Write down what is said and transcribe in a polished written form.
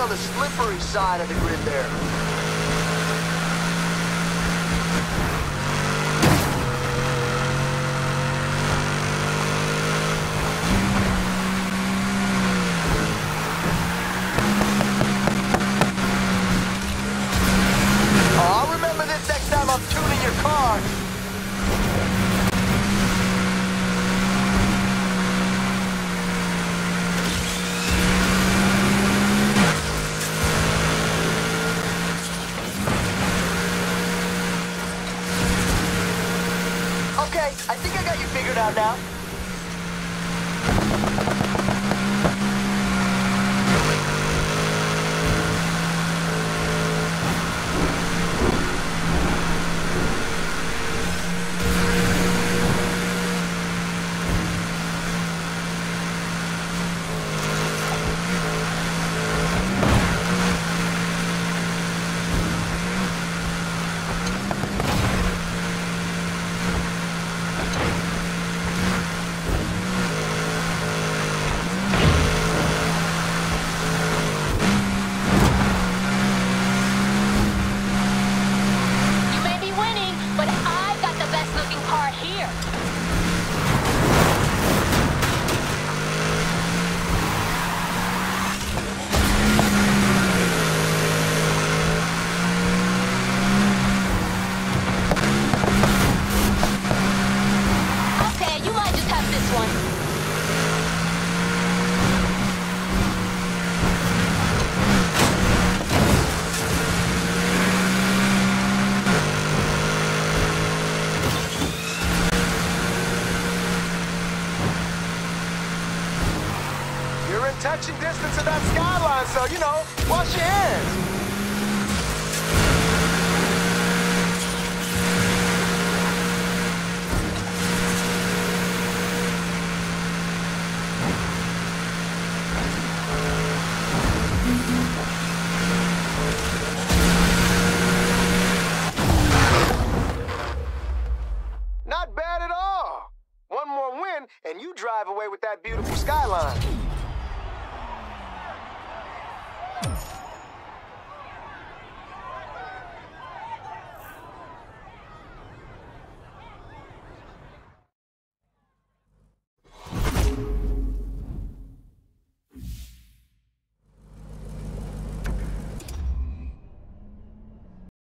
on the slippery side of the grid there. Oh, I'll remember this next time I'm tuning your car. Okay, I think I got you figured out now. Touching distance of that skyline, so, you know, wash your hands. Not bad at all. One more win, and you drive away with that beautiful skyline.